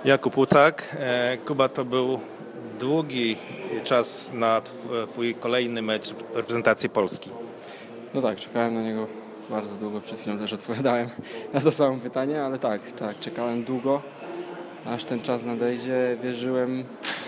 Jakub Łucak. Kuba, to był długi czas na twój kolejny mecz reprezentacji Polski. No tak, czekałem na niego bardzo długo, przed chwilą też odpowiadałem na to samo pytanie, ale tak, czekałem długo, aż ten czas nadejdzie, wierzyłem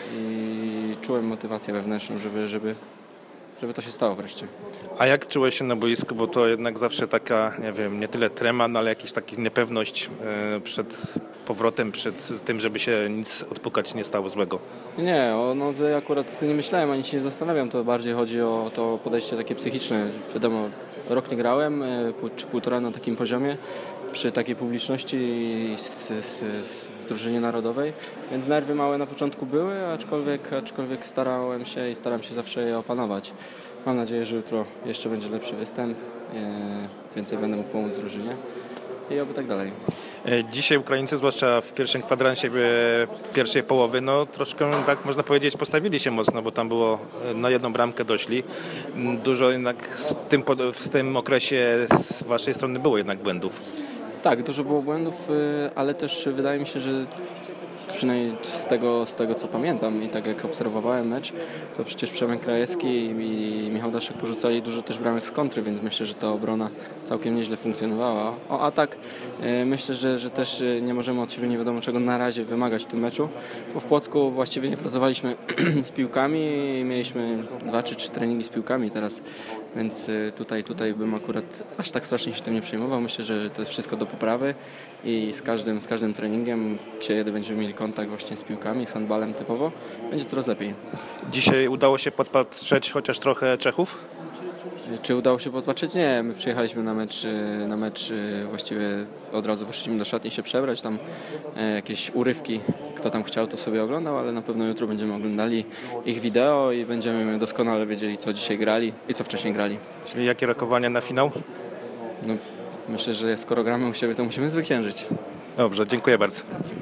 i czułem motywację wewnętrzną, żeby to się stało wreszcie. A jak czułeś się na boisku, bo to jednak zawsze taka, nie wiem, nie tyle trema, no ale jakaś taka niepewność przed powrotem, przed tym, żeby się nic odpukać nie stało złego. Nie, o nodze akurat nie myślałem, ani się nie zastanawiam, to bardziej chodzi o to podejście takie psychiczne. Wiadomo, rok nie grałem, czy półtora na takim poziomie, przy takiej publiczności w drużynie narodowej, więc nerwy małe na początku były, aczkolwiek starałem się i staram się zawsze je opanować. Mam nadzieję, że jutro jeszcze będzie lepszy występ, więcej będę mógł pomóc drużynie i oby tak dalej. Dzisiaj Ukraińcy, zwłaszcza w pierwszym kwadransie pierwszej połowy, no troszkę, tak można powiedzieć, postawili się mocno, bo tam było na jedną bramkę doszli. Dużo jednak w tym okresie z waszej strony było jednak błędów. Tak, dużo było błędów, ale też wydaje mi się, że przynajmniej z tego co pamiętam i tak jak obserwowałem mecz, to przecież Przemek Krajewski i Michał Daszek porzucali dużo też bramek z kontry, więc myślę, że ta obrona całkiem nieźle funkcjonowała. O atak myślę, że też nie możemy od siebie nie wiadomo czego na razie wymagać w tym meczu, bo w Płocku właściwie nie pracowaliśmy z piłkami, mieliśmy 2 czy 3 treningi z piłkami teraz, więc tutaj bym akurat aż tak strasznie się tym nie przejmował. Myślę, że to jest wszystko do poprawy i z każdym treningiem, kiedy będziemy mieli kontakt właśnie z piłkami, z handballem typowo, będzie coraz lepiej. Dzisiaj udało się podpatrzeć chociaż trochę Czechów? Czy udało się podpatrzeć? Nie, my przyjechaliśmy na mecz właściwie od razu weszliśmy do szatni się przebrać, tam jakieś urywki, kto tam chciał to sobie oglądał, ale na pewno jutro będziemy oglądali ich wideo i będziemy doskonale wiedzieli co dzisiaj grali i co wcześniej grali. Czyli jakie rokowania na finał? No, myślę, że skoro gramy u siebie, to musimy zwyciężyć. Dobrze, dziękuję bardzo.